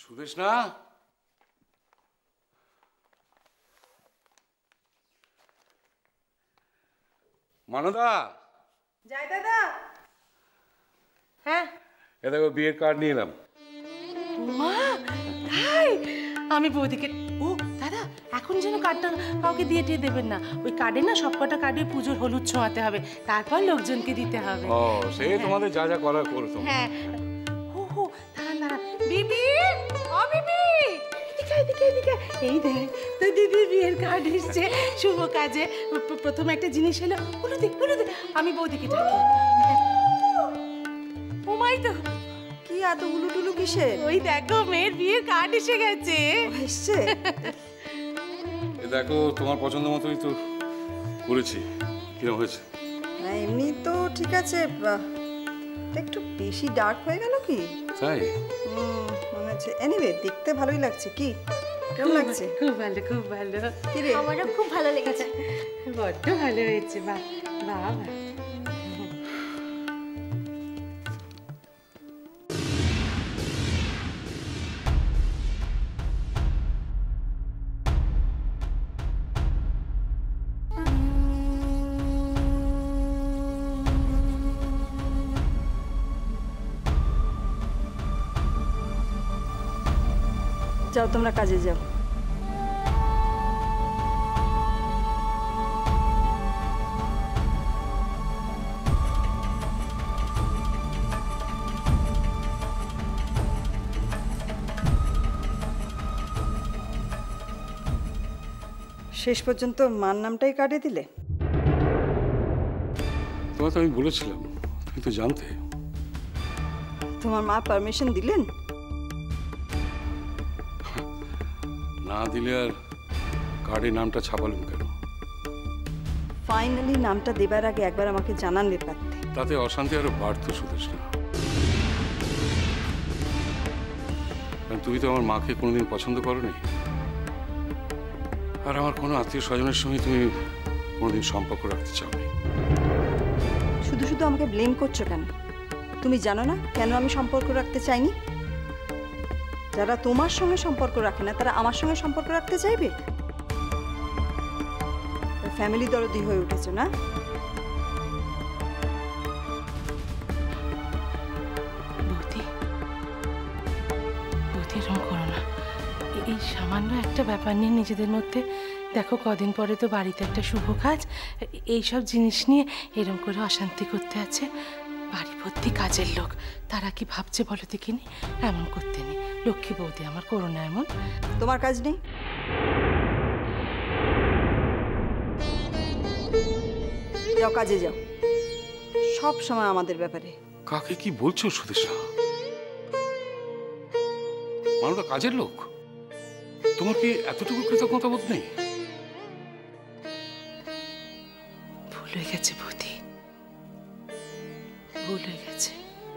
সুদেষ্ণা, মানদা। যাই দাদা। হ্যাঁ, এ দেখো বিয়ের কার্ড নিয়ে এলাম। মা তাই? আমি বৌদিকে, ও দাদা এখন যেন কার্ডটা কাউকে দিয়ে টিয়ে দেবেন না। ওই কার্ডে না সবকটা কার্ডে পুজোর হলুদ ছোঁয়াতে হবে, তারপর লোকজনকে দিতে হবে। ও সে তোমাদের যা যা করার করো। হ্যাঁ। হো দাঁড়ান দাঁড়ান। বিবি, ও বিবি, এদিকে এদিকে এদিকে। এই দেখ তো দিদি বিয়ের কার্ড এসছে শুভ কাজে। প্রথম একটা জিনিস এলো, হলুদে হলুদে। আমি বৌদিকে ডাকি। ও মাই তো, কি এত হুলুটুলু কিসের? ওই দেখো মেয়ের বিয়ের কার্ড এসে গেছে। এসছে? এ দেখো তোমার পছন্দ মতোই তো করেছি। কিরকম হয়েছে? না এমনি তো ঠিক আছে, একটু বেশি ডার্ক হয়ে গেল কি? তাই মনে হচ্ছে। এনিওয়ে দেখতে ভালোই লাগছে। কি কেমন লাগছে? খুব ভালো খুব ভালো। কি রে? আমারও খুব ভালো লেগেছে। বড্ড ভালো হয়েছে। বাহ বাহ। যাও তোমরা কাজে যাও। শেষ পর্যন্ত মার নামটাই কাটে দিলে। তোমার তো আমি বলেছিলাম, তুমি তো জানতে। তোমার মা পারমিশন দিলেন? না দিলে আর কার্ডের নামটা ছাপালুম কেন? ফাইনালি নামটা দেবার আগে একবার আমাকে জানালে পারতে। তাতে অশান্তি আরো বাড়তো সুদেষ্ণা। কারণ তুমি তো আমার মাকে কোনোদিন পছন্দ করোনি, আর আমার কোনো আত্মীয় স্বজনের সঙ্গে তুমি কোনোদিন সম্পর্ক রাখতে চাওনি। শুধু শুধু আমাকে ব্লেম করছো কেন? তুমি জানো না কেন আমি সম্পর্ক রাখতে চাইনি? যারা তোমার সঙ্গে সম্পর্ক রাখে না তারা আমার সঙ্গে সম্পর্ক রাখতে চাইবে? ফ্যামিলি দরদি হয়ে উঠেছো না? বৌদি বৌদি এরকম করো না। এই সামান্য একটা ব্যাপার নিয়ে নিজেদের মধ্যে, দেখো কদিন পরে তো বাড়িতে একটা শুভ কাজ, এইসব জিনিস নিয়ে এরকম করে অশান্তি করতে আছে। বাড়ি ভর্তি কাজের লোক, তারা কি ভাবছে বলো দেখিনি? এমন করতে নেই লক্ষ্মী বৌদি, আমার করো না এমন। তোমার কাজ নেই? যাও কাজে যাও, সব সময় আমাদের ব্যাপারে। কাকে কি বলছো সুদেষ্ণা? মানুষ তো কাজের লোক, তোমার কি এতটুকু কৃতজ্ঞতা বোধ নেই? ভুল হয়ে গেছে বৌদি, ভুল হয়ে গেছে।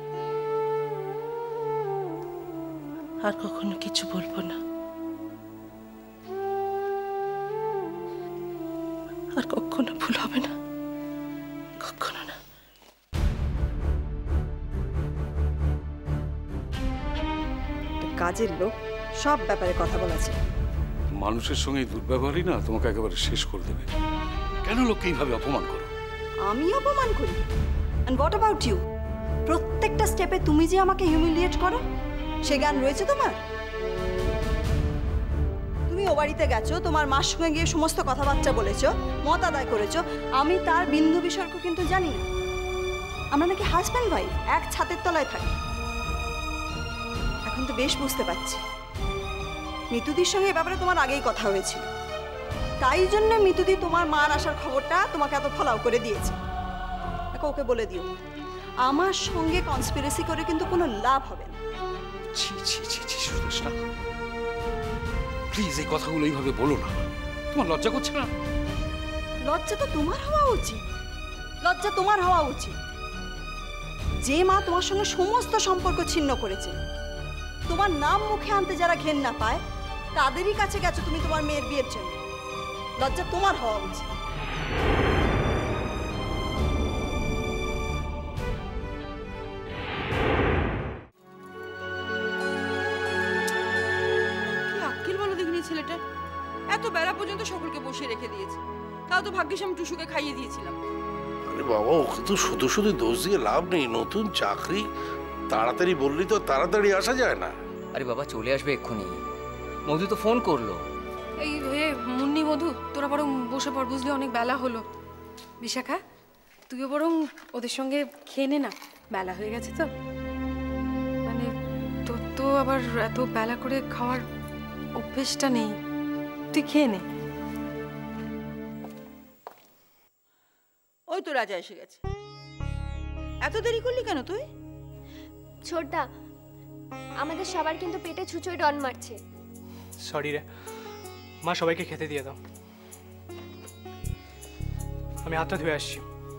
আর কখনো কিছু বলবো না, আর কখনো ভুল হবে না, কখনো না। কাজের লোক, সব ব্যাপারে কথা বলেছে। মানুষের সঙ্গে এই দুর্ব্যবহারই না তোমাকে একেবারে শেষ করে দেবে। কেন লোককে এইভাবে অপমান করো? আমি অপমান করি? And what about you? প্রত্যেকটা স্টেপে তুমি যে আমাকে হিউমিলিয়েট করো, সে জ্ঞান রয়েছে তোমার? তুমি ও বাড়িতে গেছো, তোমার মার সঙ্গে গিয়ে সমস্ত কথাবার্তা বলেছো, মত আদায় করেছো, আমি তার বিন্দু বিসর্গ কিন্তু জানি না। আমরা নাকি হাজব্যান্ড ওয়াইফ, এক ছাদের তলায় থাকি। এখন তো বেশ বুঝতে পারছি মিতুদির সঙ্গে এ ব্যাপারে তোমার আগেই কথা হয়েছিল, তাই জন্য মিতুদি তোমার মার আসার খবরটা তোমাকে এত ফলাও করে দিয়েছে। দেখো ওকে বলে দিও, আমার সঙ্গে কনস্পিরেসি করে কিন্তু কোনো লাভ হবে না। ছি ছি ছি ছি সুদেষ্ণা, প্লিজ এই কথাগুলো এইভাবে বলো না। তোমার লজ্জা করছে না? লজ্জা তো তোমার হওয়া উচিত, লজ্জা তোমার হওয়া উচিত। যে মা তোমার সঙ্গে সমস্ত সম্পর্ক ছিন্ন করেছে, তোমার নাম মুখে আনতে যারা ঘেন্না পায়, তাদেরই কাছে গেছো তুমি তোমার মেয়ের বিয়ের জন্য। লজ্জা তোমার হওয়া উচিত। এত বেলা পর্যন্ত সকলকে বসিয়ে রেখে দিয়েছে। তাও তো ভাগ্যিস আমি টুসুকে খাইয়ে দিয়েছিলাম। আরে বাবা, ওকে তো শুধু শুধু দোষ দিয়ে লাভ নেই। নতুন চাকরি, তাড়াতাড়ি বললি তো তাড়াতাড়ি আসা যায় না। আরে বাবা চলে আসবে এক্ষুনি, মধু তো ফোন করলো। এই হে মুন্নি মধু, তোরা বরং বসে পড়, বুঝলি অনেক বেলা হলো। বিশাখা, তুইও বরং ওদের সঙ্গে খেয়ে নে না, বেলা হয়ে গেছে তো। মানে তোর তো আবার এত বেলা করে খাওয়ার অভ্যেসটা নেই, তুই খেয়ে নে। ওই তো রাজা এসে গেছে। এত দেরি করলি কেন তুই? ছোটদা, আমাদের সবার কিন্তু পেটে ছুঁচোয় ডন মারছে। সরি রে মা, সবাইকে খেতে দিয়ে দাও, আমি হাতটা ধুয়ে আসছি।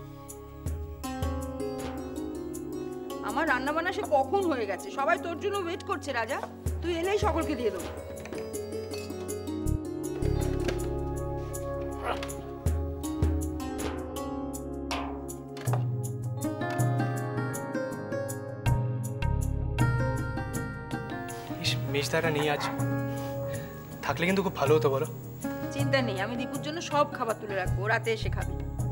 আমার রান্না বান্না সে কখন হয়ে গেছে, সবাই তোর জন্য ওয়েট করছে রাজা। তুই এলেই সকলকে দিয়ে দেবো। মিষ্টাটা নিয়ে আজ থাকলে কিন্তু খুব ভালো হতো, বলো? চিন্তা নেই, আমি দীপুর জন্য সব খাবার তুলে রাখবো, রাতে এসে খাবে।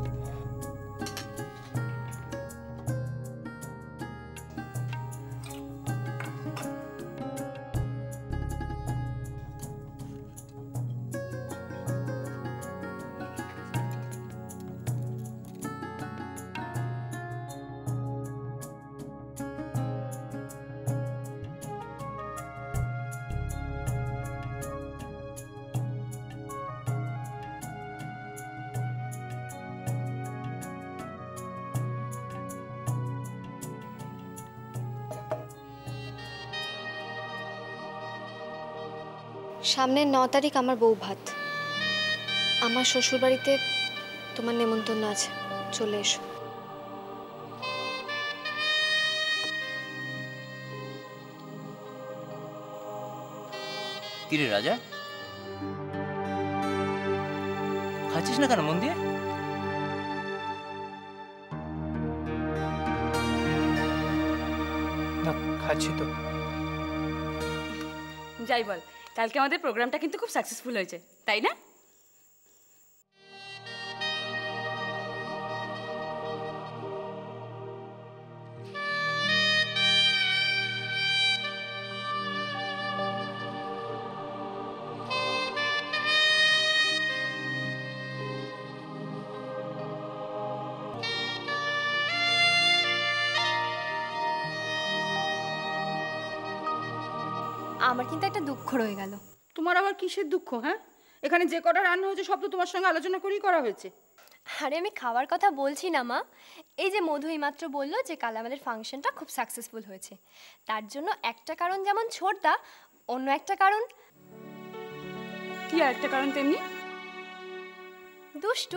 সামনের 9 তারিখ আমার বউ ভাত। আমার শ্বশুরবাড়িতে তোমার নেমন্তন্ন আছে, চলে এসো। কিরে রাজা, খাচ্ছিস না কেন মন দিয়ে? না, খাচ্ছি তো। যাই বল, কালকে আমাদের প্রোগ্রামটা কিন্তু খুব সাকসেসফুল হয়েছে, তাই না? আমার কিন্তু একটা দুঃখ রয়ে গেল। তোমার আবার কিসের দুঃখ? হ্যাঁ, এখানে যে কটা রান্না হয়েছে সব তো তোমার সঙ্গে আলোচনা করেই করা হয়েছে। আরে আমি খাওয়ার কথা বলছি না মা, এই যে মধু এইমাত্র বললো যে কাল আমাদের ফাংশনটা খুব সাকসেসফুল হয়েছে, তার জন্য একটা কারণ যেমন ছোটদা, অন্য একটা কারণ কি আর একটা কারণ তেমনি দুষ্টু।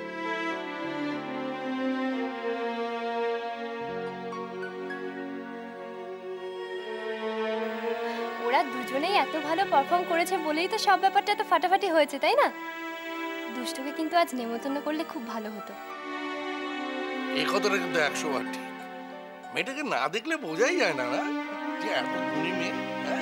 ওরা দুজনেই এত ভালো পারফর্ম করেছে বলেই তো সব ব্যাপারটা এত ফাটাফাটি হয়েছে, তাই না? দুষ্টুকে কিন্তু আজ নেমন্তন্ন করলে খুব ভালো হতো। এই কথাটা কিন্তু 100 বার ঠিক। মেয়েটাকে না দেখলে বোঝাই যায় না না যে এত গুণী মেয়ে।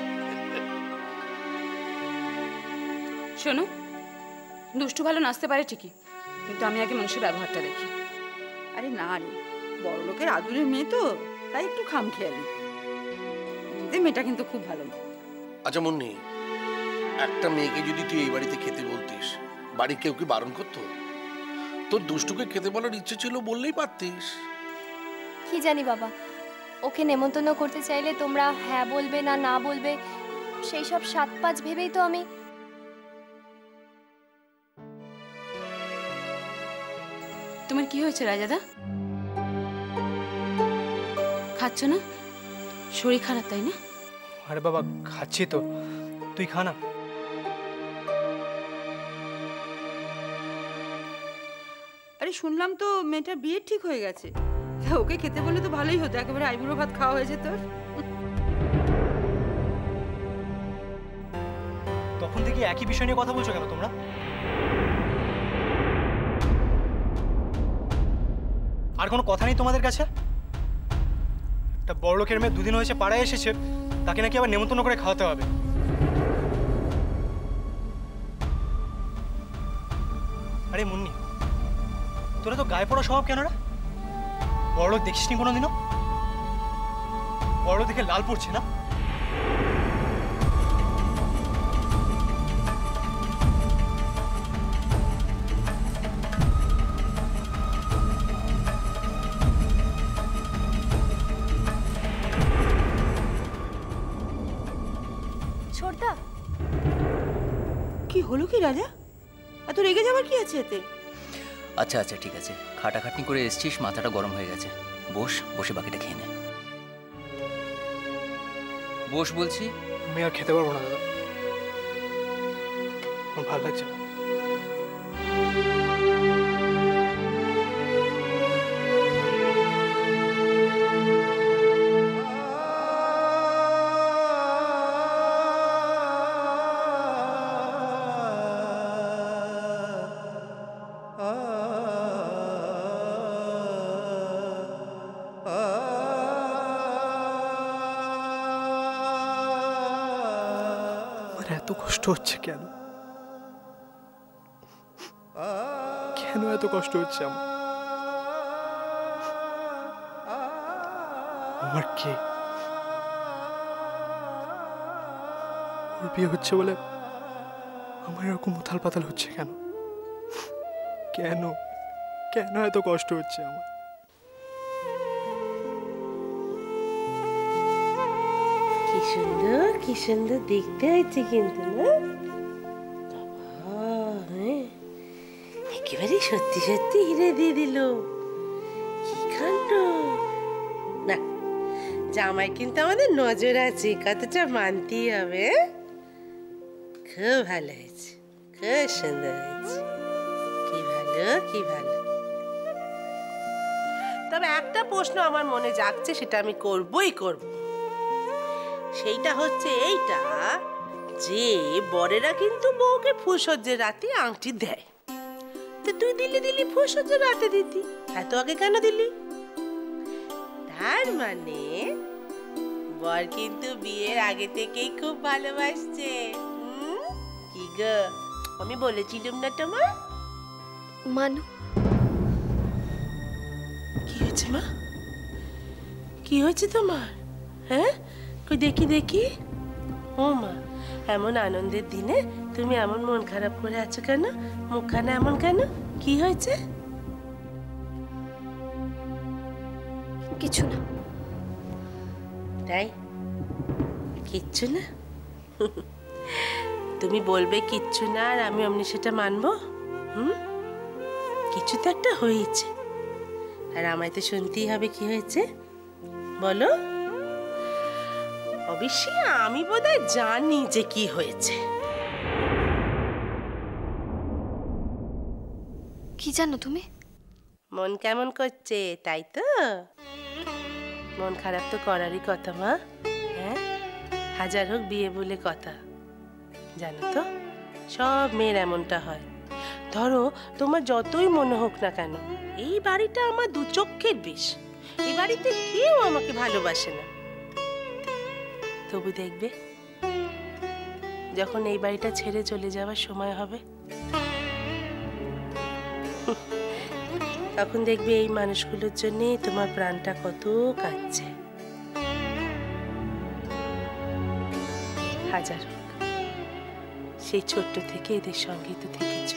শোনো, দুষ্টু ভালো নাচতে পারে ঠিকই, কিন্তু আমি আগে মানুষের ব্যবহারটা দেখি। আরে না রে, বড় লোকের আদুরের মেয়ে তো, তাই একটু খামখেয়ালি। মেয়েটা কিন্তু খুব ভালো। আচ্ছা মুন্নি, একটা মেয়েকে যদি তুই এই বাড়িতে খেতে বলতিস, বাড়ির কেউ কি বারণ করতো? তোর দুষ্টুকে খেতে বলার ইচ্ছে ছিল, বললেই পারতিস। কি জানি বাবা, ওকে নেমন্তন্ন করতে চাইলে তোমরা হ্যাঁ বলবে না না বলবে, সেই সব 7-5 ভেবেই তো আমি। তোমার কি হয়েছে রাজাদা? খাচ্ছ না? শরীর খারাপ তাই না? আরে বাবা খাচ্ছি তো, তুই খা না। আরে শুনলাম তো মেয়েটার বিয়ে ঠিক হয়ে গেছে, ওকে খেতে বললে তো ভালোই হতো, একেবারে আইবুড়ো ভাত খাওয়া হয়ে যেত। তখন থেকে একই বিষয় নিয়ে কথা বলছো কেন তোমরা? আর কোনো কথা নেই তোমাদের কাছে? একটা বড় লোকের মেয়ে 2 দিন হয়েছে পাড়ায় এসেছে, তাকে নাকি আবার নেমন্তন্ন করে খাওয়াতে হবে। আরে মুন্নি, তোরা তো গায়ে পড়া স্বভাব কেন রে? বড়লোক দেখিসনি কোনোদিনও? বড়লোক দেখে লাল পড়ছে না? ছোটদা, কি হলো কি রাজা? এত রেগে যাবার কি আছে এতে? আচ্ছা আচ্ছা ঠিক আছে, খাটাখাটনি করে এসছিস, মাথাটা গরম হয়ে গেছে। বস, বসে বাকিটা খেয়ে নে। বস বলছি। আমি আর খেতে পারবো না দাদা, আমার ভালো লাগছে না। এত কষ্ট হচ্ছে কেন? কেন এত কষ্ট হচ্ছে আমার? আমার কে? ওর বিয়ে হচ্ছে বলে আমার এরকম উথাল পাতাল হচ্ছে কেন? কেন কেন এত কষ্ট হচ্ছে আমার? কি সুন্দর দেখতে হয়েছে কিন্তু না? একেবারে সত্যি সত্যি হিরে দিয়ে দিল। কি কাণ্ড! না, জামাই কিন্তু আমাদের নজর আছে, কতটা মানতেই হবে। খুব ভালো হয়েছে, খুব সুন্দর হয়েছে। কি ভালো, কি ভালো। তবে একটা প্রশ্ন আমার মনে জাগছে, সেটা আমি করবই করব। সেইটা হচ্ছে এইটা যে বরেরা কিন্তু বউকে ফুলসজ্জের রাতে আংটি দেয়। তো তুই দিলি ফুলসজ্জের রাতে দিতি, এত আগে কেন দিলি? তার মানে বর কিন্তু বিয়ের আগে থেকেই খুব ভালোবাসছে। কি গো, আমি বলেছিলাম না তোমার? মানু, কি হয়েছে মা? কি হয়েছে তোমার? হ্যাঁ, দেখি দেখি। ও মা, এমন আনন্দের দিনে তুমি এমন মন খারাপ করে আছো কেন? মুখখানা এমন কেন? কি হয়েছে? কিছু না। তাই? কিচ্ছু না? তুমি বলবে কিচ্ছু না, আর আমি অমনি সেটা মানবো? কিছু তো একটা হয়েছে, আর আমায় তো শুনতেই হবে কি হয়েছে। বলো। অবশ্যই আমি বোধহয় জানি যে কি হয়েছে। কি জানো তুমি? মন কেমন করছে, তাই তো? মন খারাপ তো করারই কথা মা। হ্যাঁ, হাজার হোক বিয়ে বলে কথা। জানো তো, সব মেয়ের এমনটা হয়। ধরো তোমার যতই মনে হোক না কেন, এই বাড়িটা আমার দু চক্ষের বিষ, এই বাড়িতে কেউ আমাকে ভালোবাসে না। তবু দেখবে যখন এই বাড়িটা ছেড়ে চলে যাওয়ার সময় হবে, তখন দেখবে এই মানুষগুলোর জন্য তোমার প্রাণটা কত কাঁদছে। হাজার হোক, সেই ছোট্ট থেকে এদের সঙ্গেই তো থেকেছ,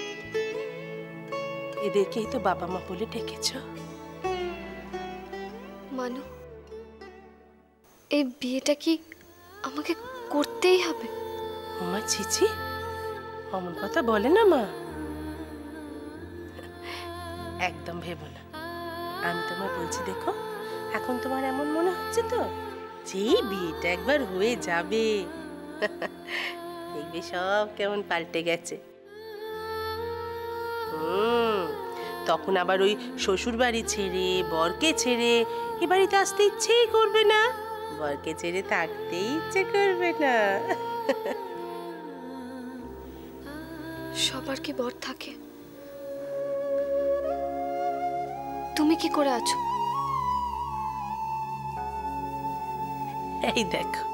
এদেরকেই তো বাবা মা বলে ডেকেছ। মানু, এই বিয়েটা কি আমাকে করতেই হবে? মা ছিছি, অমন কথা বলে না মা। একদম ভেবো না। আমি তোমায় বলছি, দেখো এখন তোমার এমন মনে হচ্ছে তো যে বিয়েটা একবার হয়ে যাবে, দেখবে সব কেমন পাল্টে গেছে। তখন আবার ওই শ্বশুর বাড়ি ছেড়ে, বরকে ছেড়ে এ বাড়িতে আসতে ইচ্ছেই করবে না, বরকে ছেড়ে থাকতেই ইচ্ছে করবে না। সবার কি বর থাকে? তুমি কি করে আছো? এই দেখো,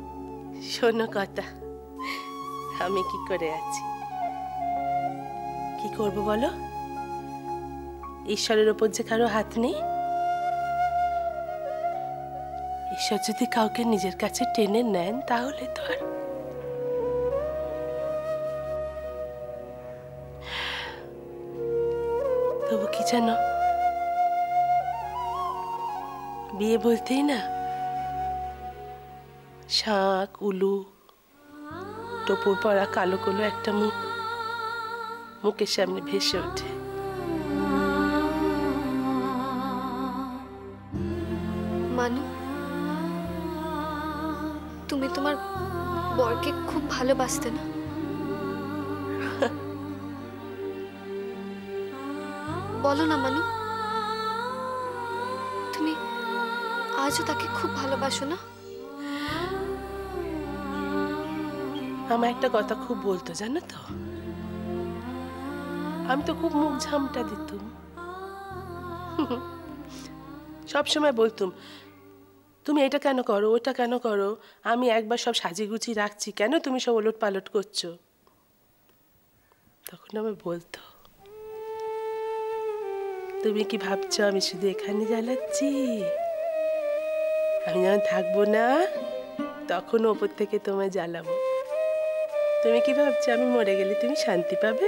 শোনো কথা, আমি কি করে আছি। কি করব বলো? ঈশ্বরের ওপর যে কারো হাত নেই। ঈশ্বর যদি কাউকে নিজের কাছে টেনে নেন তাহলে তো আর তবু কি জানো, বিয়ে বলতেই না শাঁখ উলু টোপর পরা কালো কালো একটা মুখ মুখের সামনে ভেসে ওঠে। মানু, তুমি তোমার বরকে খুব ভালোবাসতে না? বলো না মানু, তুমি আজও তাকে খুব ভালোবাসো না? আমার একটা কথা খুব বলতো জানো তো, আমি তো খুব মুখ ঝামটা দিতুম, সবসময় বলতুম তুমি এটা কেন করো ওটা কেন করো, আমি একবার সব সাজিয়ে গুছিয়ে রাখছি, কেন তুমি সব ওলট পালট করছো? তখন আমি বলতো তুমি কি ভাবছো আমি শুধু এখানে জ্বালাচ্ছি? আমি যখন থাকবো না তখন ওপর থেকে তোমায় জ্বালাবো। তুমি কি ভাবছো আমি মরে গেলে তুমি শান্তি পাবে?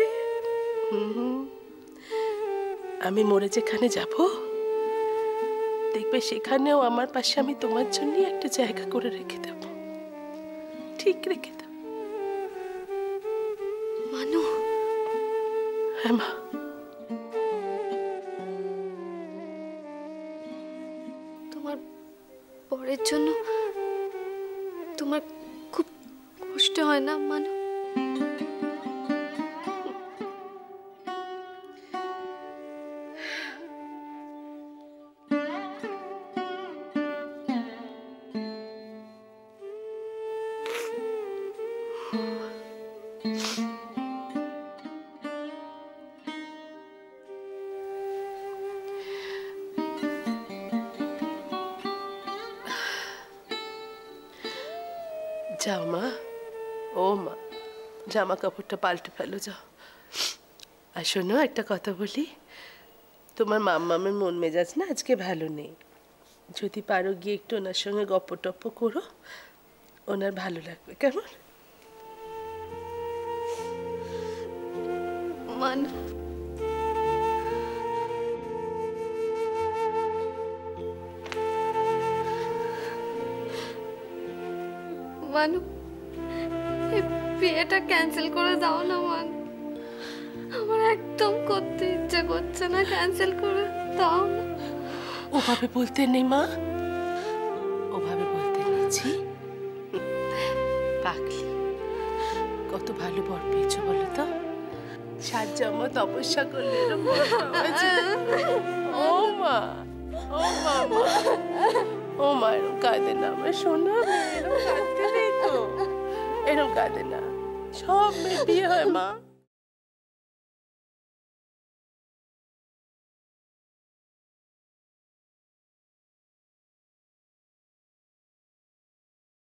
আমি মরে যেখানে যাব দেখবে সেখানেও আমার পাশে আমি তোমার জন্য একটা জায়গা করে রেখে দেব, ঠিক রেখে দেব। মানু। হ্যাঁ মা। তোমার পরের জন্য তোমার খুব কষ্ট হয় না মানু? যাও মা, ও মা, জামা কাপড়টা পাল্টে ফেলো, যাও। আর শোনো একটা কথা বলি, তোমার মাম্মামের মন মেজাজ না আজকে ভালো নেই, যদি পারো গিয়ে একটু ওনার সঙ্গে গপ্প টপ্প করো, ওনার ভালো লাগবে, কেমন? মানু, মানু, এই বিয়েটা ক্যান্সেল করে দাও না মানু, আমার একদম করতে ইচ্ছে করছে না, ক্যান্সেল করে দাও না। ওভাবে বলতে নেই মা, ওভাবে বলতে নিয়েছি পাগলি। কত ভালো বর পেয়েছো বলো তো, 7 জন্ম তপস্যা করলে এরকম ও মা, ও মা, ও মা, এরকম কাঁদে না আমার সোনা, এরকম কাঁদতে নেই তো, এরকম কাঁদে না, সব মেয়ে বিয়ে হয় মা।